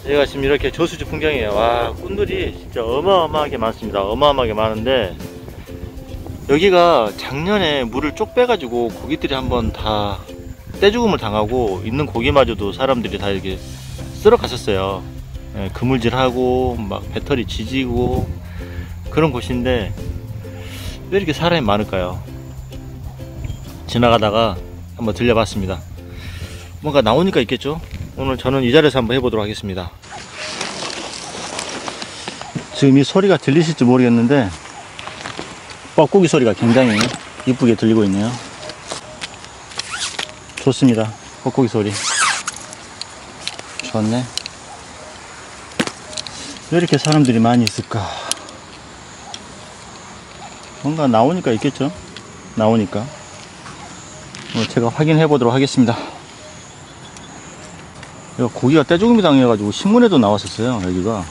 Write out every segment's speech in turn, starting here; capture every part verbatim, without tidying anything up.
여기가 지금 이렇게 저수지 풍경이에요. 와, 꾼들이 진짜 어마어마하게 많습니다. 어마어마하게 많은데 여기가 작년에 물을 쪽 빼가지고 고기들이 한번 다 떼죽음을 당하고 있는 고기마저도 사람들이 다 이렇게 쓸어 갔었어요. 예, 그물질하고 막 배터리 지지고 그런 곳인데 왜 이렇게 사람이 많을까요? 지나가다가 한번 들려봤습니다. 뭔가 나오니까 있겠죠? 오늘 저는 이 자리에서 한번 해보도록 하겠습니다. 지금 이 소리가 들리실지 모르겠는데 뻐꾸기 소리가 굉장히 이쁘게 들리고 있네요. 좋습니다. 뻐꾸기 소리 좋네. 왜 이렇게 사람들이 많이 있을까? 뭔가 나오니까 있겠죠? 나오니까 제가 확인해 보도록 하겠습니다. 고기가 떼죽음이 당해가지고 신문에도 나왔었어요. 여기가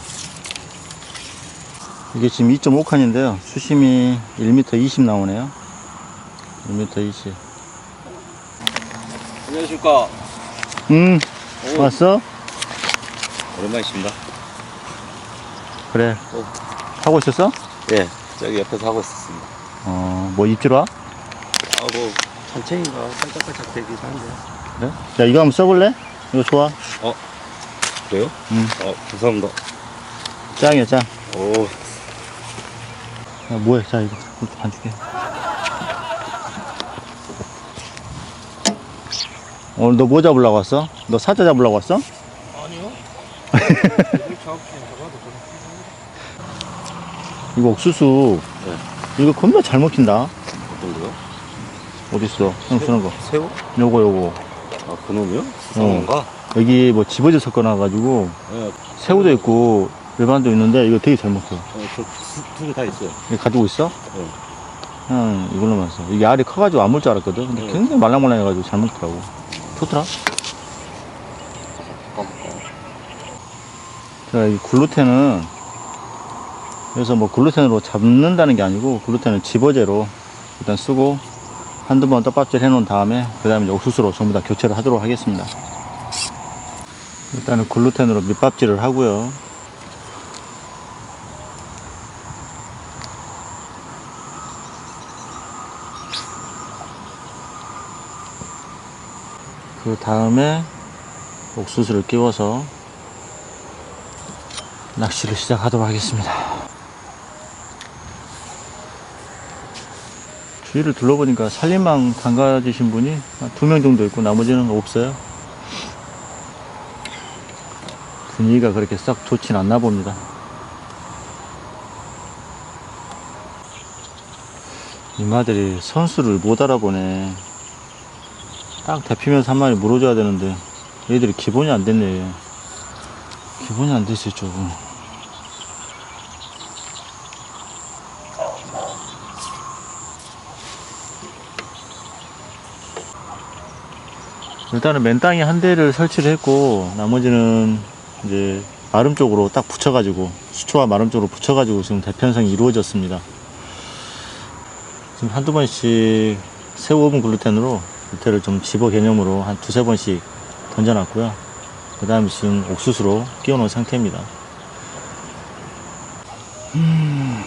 이게 지금 이 점 오 칸인데요 수심이 일 미터 이십 나오네요. 일 미터 이십. 안녕하십니까. 음 오. 왔어? 오랜만이십니다. 그래. 오. 하고 있었어? 예, 저기 옆에서 하고 있었습니다. 어뭐 입질 와? 아, 뭐 천천히가 살짝살짝 되긴 하는데. 그래? 자 이거 한번 써볼래? 이거 좋아. 어, 그래요? 음. 어, 감사합니다. 짱이야 짱. 오, 야, 뭐해? 자 이거 안 줄게. 오늘 너 뭐 잡으려고 왔어? 너 사자 잡으려고 왔어? 아니요. 이거 옥수수. 네. 이거 겁나 잘 먹힌다. 어떤 거요? 어딨어? 형 쓰는 거. 새우? 요거 요거. 아, 그놈이요? 쌍어인가? 여기 뭐 집어져 섞어놔가지고 네. 새우도 있고 일반도 있는데 이거 되게 잘 먹혀. 어, 저두 개 다 있어요. 이거 가지고 있어? 네. 그냥 이걸로만 써. 이게 알이 커가지고 안 먹을 줄 알았거든. 근데 네. 굉장히 말랑말랑해가지고 잘 먹더라고. 좋더라. 자, 이 글루텐은 그래서 뭐 글루텐으로 잡는다는 게 아니고 글루텐은 집어제로 일단 쓰고 한두 번 떡밥질 해놓은 다음에 그 다음에 옥수수로 전부 다 교체를 하도록 하겠습니다. 일단은 글루텐으로 밑밥질을 하고요. 그 다음에 옥수수를 끼워서 낚시를 시작하도록 하겠습니다. 주위를 둘러보니까 산림망 담가지신 분이 두 명 정도 있고 나머지는 없어요. 분위기가 그렇게 썩 좋진 않나 봅니다. 이마들이 선수를 못 알아보네. 딱 대피면서 한 마리 물어줘야 되는데 얘들이 기본이 안 됐네. 기본이 안 됐어요 조금. 일단은 맨땅에 한 대를 설치를 했고 나머지는 이제 마름 쪽으로 딱 붙여가지고 수초와 마름 쪽으로 붙여가지고 지금 대편성이 이루어졌습니다. 지금 한두 번씩 새우 오븐 글루텐으로 밑에를 좀 집어 개념으로 한 두세 번씩 던져놨고요. 그 다음에 지금 옥수수로 끼워 놓은 상태입니다. 음...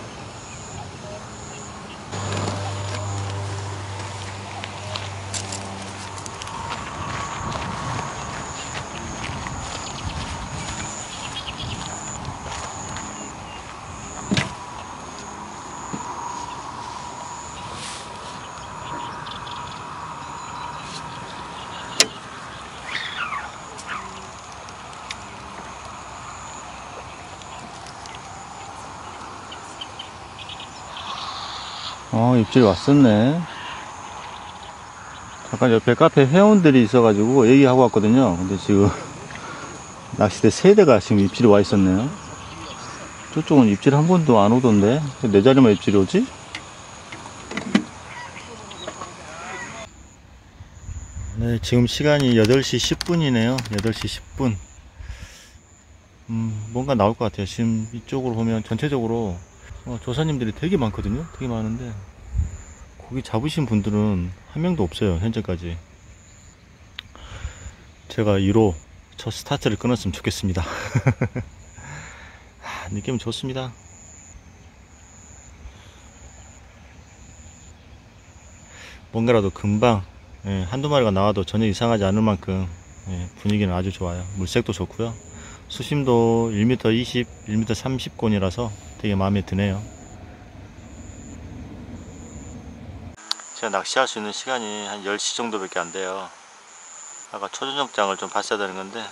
어, 입질이 왔었네. 잠깐 옆에 카페 회원들이 있어가지고 얘기하고 왔거든요. 근데 지금 낚싯대 세 대가 지금 입질이 와 있었네요. 저쪽은 입질 한 번도 안 오던데 내 자리만 입질이 오지? 네, 지금 시간이 여덟 시 십 분이네요. 여덟 시 십 분. 음, 뭔가 나올 것 같아요. 지금 이쪽으로 보면 전체적으로 어, 조사님들이 되게 많거든요. 되게 많은데 고기 잡으신 분들은 한 명도 없어요. 현재까지. 제가 일 호 첫 스타트를 끊었으면 좋겠습니다. 아, 느낌은 좋습니다. 뭔가라도 금방 예, 한두 마리가 나와도 전혀 이상하지 않을 만큼 예, 분위기는 아주 좋아요. 물색도 좋고요. 수심도 일 미터 이십, 일 미터 삼십 곤이라서 되게 마음에 드네요. 제가 낚시할 수 있는 시간이 한 열 시 정도밖에 안 돼요. 아까 초저녁장을 좀 봤어야 되는 건데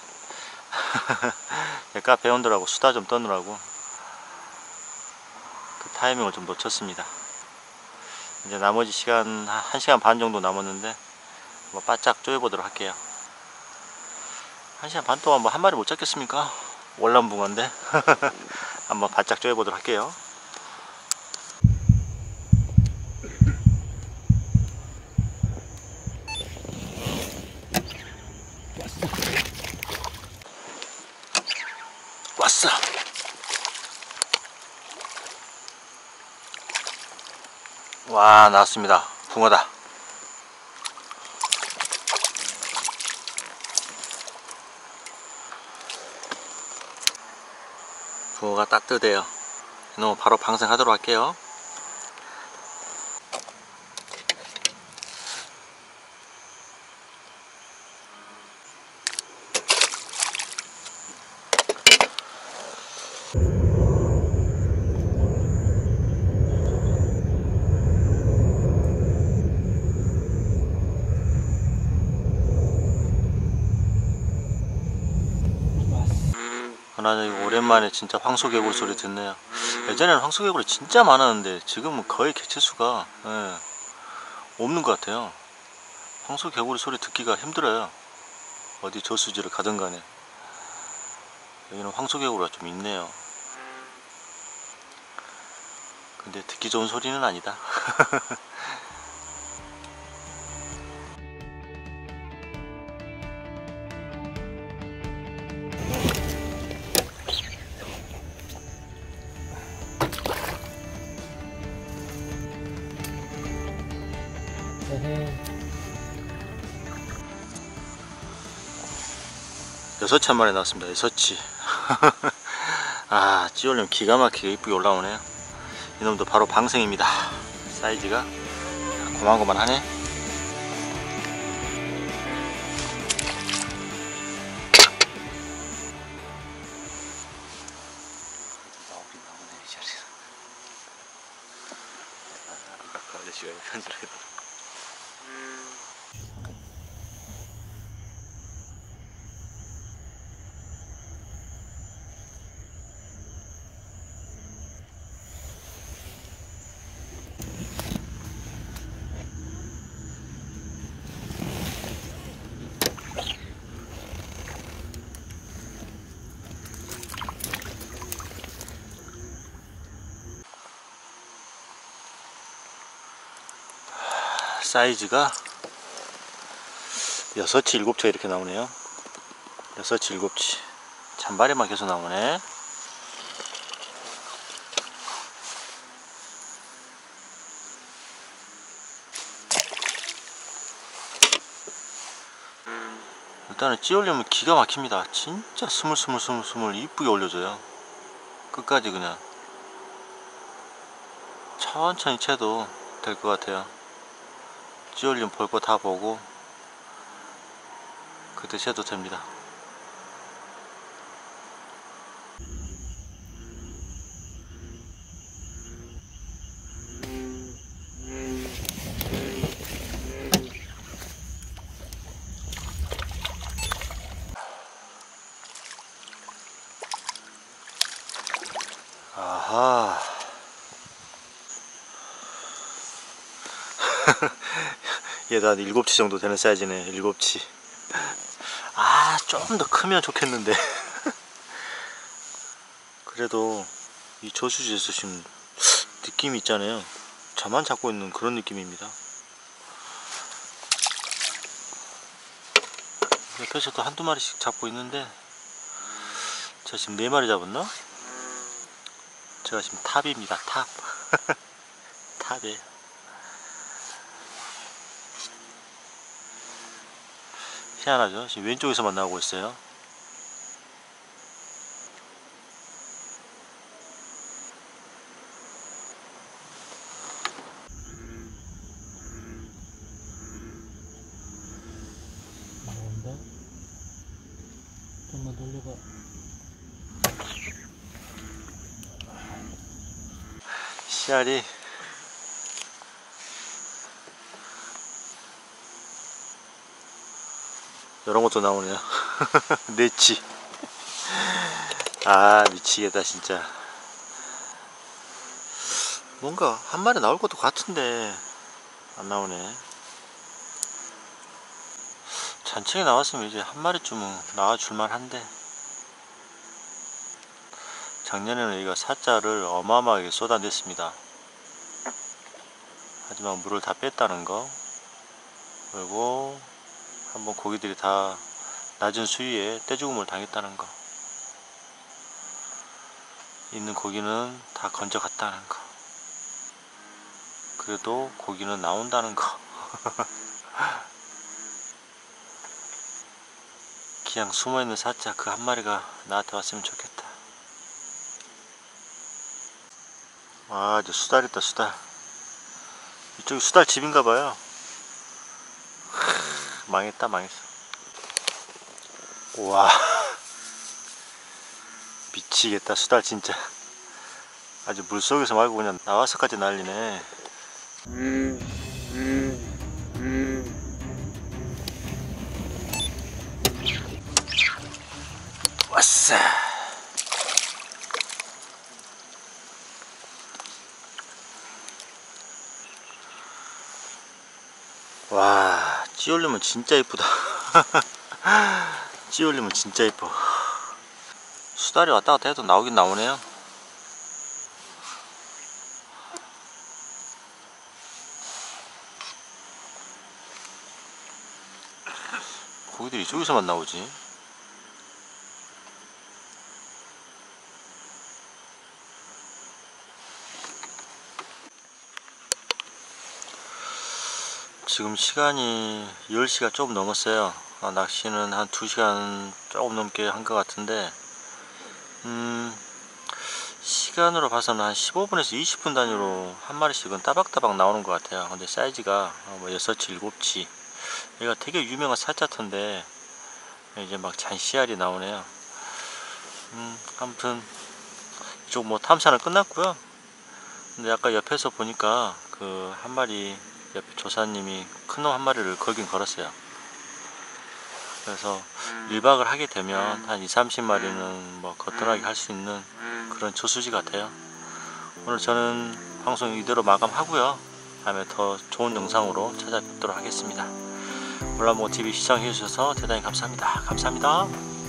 카페 온들하고 수다 좀 떠느라고 그 타이밍을 좀 놓쳤습니다. 이제 나머지 시간 한 시간 반 정도 남았는데 뭐 바짝 쪼여보도록 할게요. 한 시간 반 동안 뭐 한 마리 못 잡겠습니까? 월남붕어인데 한번 바짝 쪼여보도록 할게요. 왔어. 와, 나왔습니다. 붕어다. 붕어가 따뜻해요. 이놈 바로 방생하도록 할게요. 나는 오랜만에 진짜 황소개구리 소리 듣네요. 예전에는 황소개구리 진짜 많았는데 지금은 거의 개체수가 예, 없는 것 같아요. 황소개구리 소리 듣기가 힘들어요. 어디 저수지를 가든 간에. 여기는 황소개구리가 좀 있네요. 근데 듣기 좋은 소리는 아니다. 여섯치 한 마리 나왔습니다. 여섯치. 아, 찌올림 기가 막히게 이쁘게 올라오네요. 이놈도 바로 방생입니다. 사이즈가 고만고만하네. 아저씨가 편지를 사이즈가 여섯치 일곱치가 이렇게 나오네요. 여섯치 일곱치 잔바리만 계속 나오네. 일단은 찌올리면 기가 막힙니다. 진짜 스물스물스물스물 이쁘게 올려줘요. 끝까지 그냥 천천히 채도 될 것 같아요. 찌올리면 볼 거 다 보고 그때 채도 됩니다. 아하. 얘도 한 일곱치 정도 되는 사이즈네. 일곱치. 아, 좀 더 크면 좋겠는데. 그래도 이 저수지에서 지금 느낌이 있잖아요. 저만 잡고 있는 그런 느낌입니다. 옆에서도 한두 마리씩 잡고 있는데 제가 지금 네 마리 잡았나? 제가 지금 탑입니다. 탑. 탑에 희한하죠? 지금 왼쪽에서만 나오고 있어요. 씨알이 이런 것도 나오네요. 네치. 아 미치겠다 진짜. 뭔가 한 마리 나올 것도 같은데 안 나오네. 잔챙이 나왔으면 이제 한 마리쯤은 나와줄만 한데, 작년에는 여기가 사자를 어마어마하게 쏟아냈습니다. 하지만 물을 다 뺐다는 거, 그리고 한번 고기들이 다 낮은 수위에 떼죽음을 당했다는 거, 있는 고기는 다 건져갔다는 거, 그래도 고기는 나온다는 거. 그냥 숨어있는 사자 그 한 마리가 나한테 왔으면 좋겠다. 아 이제 수달 있다 수달. 이쪽이 수달 집인가봐요. 망했다 망했어. 우와 미치겠다 수달 진짜. 아주 물속에서 말고 그냥 나와서까지 난리네. 음, 음, 음. 왔어. 와 찌올리면 진짜 이쁘다. 찌올리면 진짜 이뻐. 수달이 왔다 갔다 해도 나오긴 나오네요. 고기들이 이쪽에서만 나오지. 지금 시간이 열 시가 조금 넘었어요. 아, 낚시는 한 두 시간 조금 넘게 한 것 같은데, 음, 시간으로 봐서는 한 십오 분에서 이십 분 단위로 한 마리씩은 따박따박 나오는 것 같아요. 근데 사이즈가 뭐 여섯치, 일곱치. 얘가 되게 유명한 사자터인데 이제 막 잔씨알이 나오네요. 음, 아무튼 이쪽 뭐 탐사는 끝났고요. 근데 아까 옆에서 보니까 그 한 마리 옆에 조사님이 큰 놈 한 마리를 걸긴 걸었어요. 그래서 일 박을 하게 되면 한 이삼십 마리는 뭐 거뜬하게 할 수 있는 그런 조수지 같아요. 오늘 저는 방송 이대로 마감하고요. 다음에 더 좋은 영상으로 찾아뵙도록 하겠습니다. 몰라먹어 티비 시청해주셔서 대단히 감사합니다. 감사합니다.